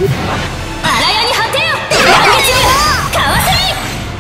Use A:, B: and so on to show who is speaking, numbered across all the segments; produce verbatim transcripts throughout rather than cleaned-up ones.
A: 荒屋に果てよ。かわせみ。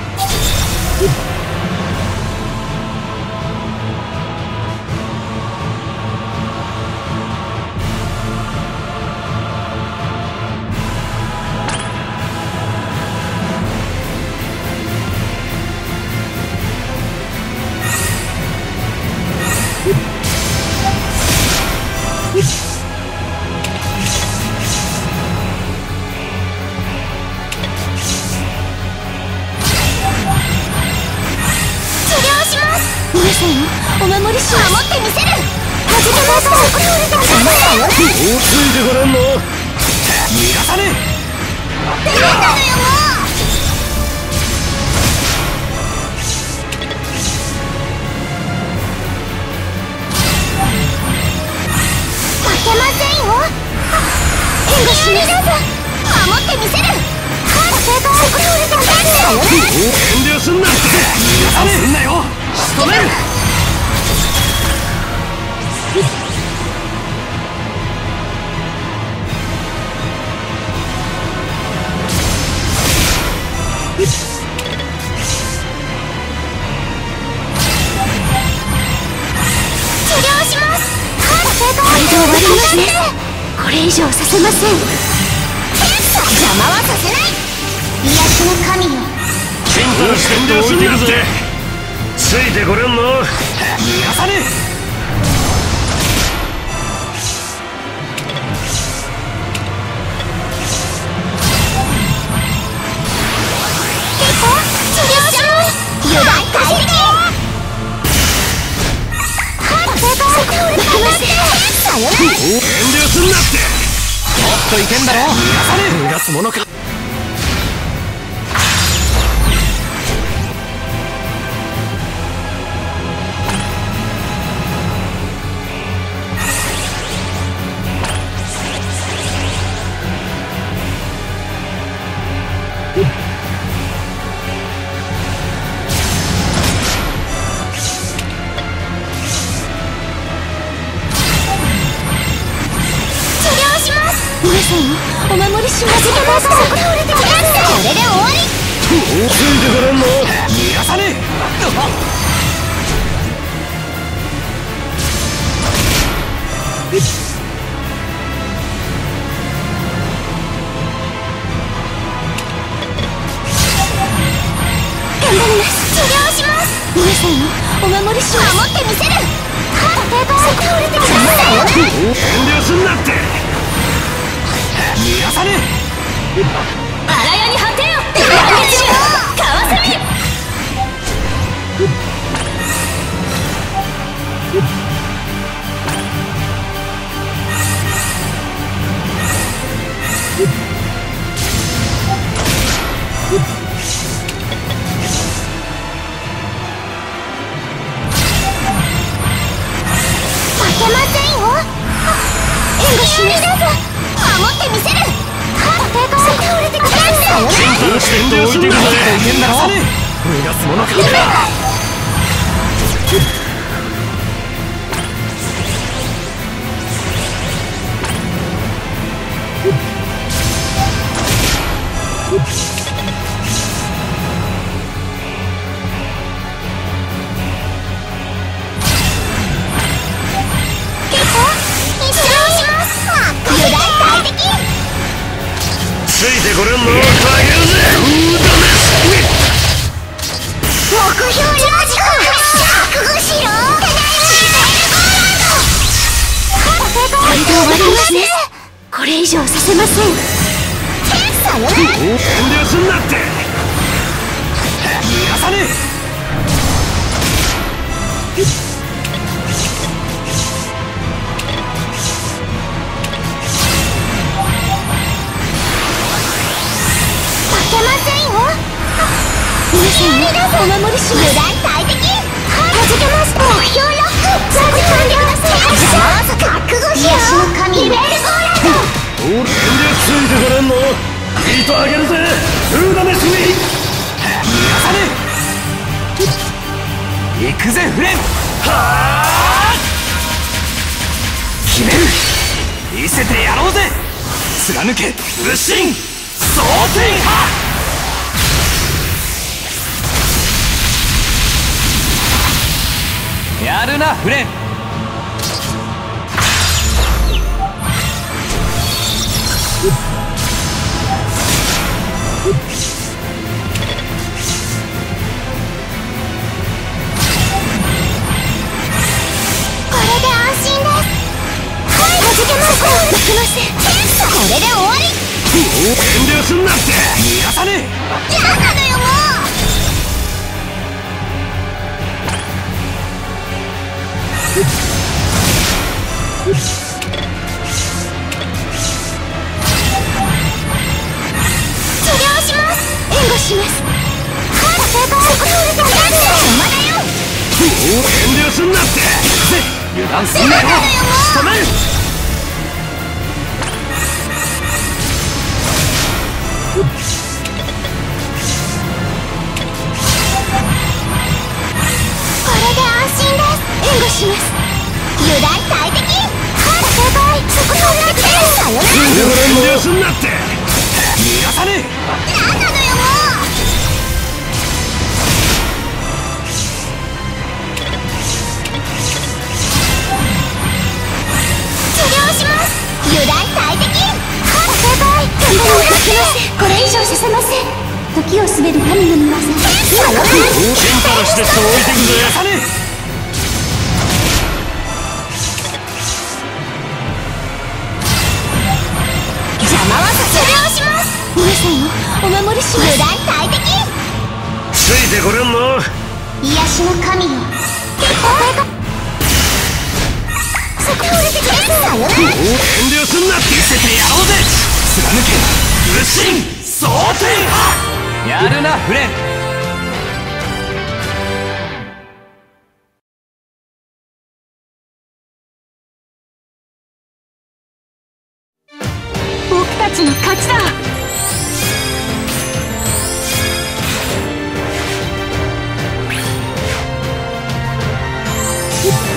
B: お守りします。守ってみせる。はじけました。
C: もうついてこれんの。逃がさねえ。
B: 出たのよもう。負けませんよ。援護します。守ってみせる。
C: 遠慮すんなって。逃がさねえんなよ。仕留める。
B: これ以上させません。邪魔はさせない。癒しの神よ。
C: シンプルしてんで置いてるぜ。ついてこれんの。逃がさねえ。
B: 治療します。油断大敵。遠慮
C: すんなって。もっといけんだろ。逃がさねえ。逃がすものか。
B: お守りします。これで終わり。
C: ついてこれんの。逃がさねえ。
B: 頑張ります。治療します。皆さんお守りします。守ってみせる。
C: 遠慮すんなって。逃がさねえ。
A: 荒屋に果てよ。かわせみ。
B: 負けませんよ。援護します。守ってみせる。
C: してんで置いてくるぜ。逃がすものか。ついてこれんの。あげるぜ。
B: 目標ラジコ覚悟しろ。これで終わりますね。これ以上させません。さよなら。
C: 遠慮すんなって。逃がさねえ。
B: 皆さんお守りします。油断大敵。はじけます。目標ロック。ザビ完了だせ。覚悟しろ。リベルゴーランド。
C: 遠慮ついてこれんの。ビートあげるぜ。フーダメスミ。逃がさねえ。行くぜフレン。はあ決める。見せてやろうぜ。 貫け武神蒼天派。やるなフレン。
B: これで安心です。はい、はじけます。できません。これで終わり。
C: 遠慮すんなって。逃がさねえ。
B: やだだよもう。治療します。援護します。はい、先輩。そこに降りてください。邪魔だよ。
C: 遠慮すんなって。油断すんなよ。仕留める。
B: これで安心です。援護します。油断大敵。はい先輩、そこに降りてください。さよなら。
C: 遠慮すんなって。逃がさねえ。
B: なんなのよもう。治療します。油断大敵。はい先輩、頑張ります。これ以上させません。時を滑る神の御業。さよなら。
C: チンパラしてって置いてくぜ。逃がさねえ。
B: 邪魔はさせ治療します。皆さんをお守りします。油断大敵。
C: ついてこれんの。
B: 癒しの神よ。そこに降りてください。さよなら。
C: 遠慮すんなって。見せてやろうぜ。貫け武神蒼天派。やるなフレン。
A: 僕たちの勝ちだ。
B: うっ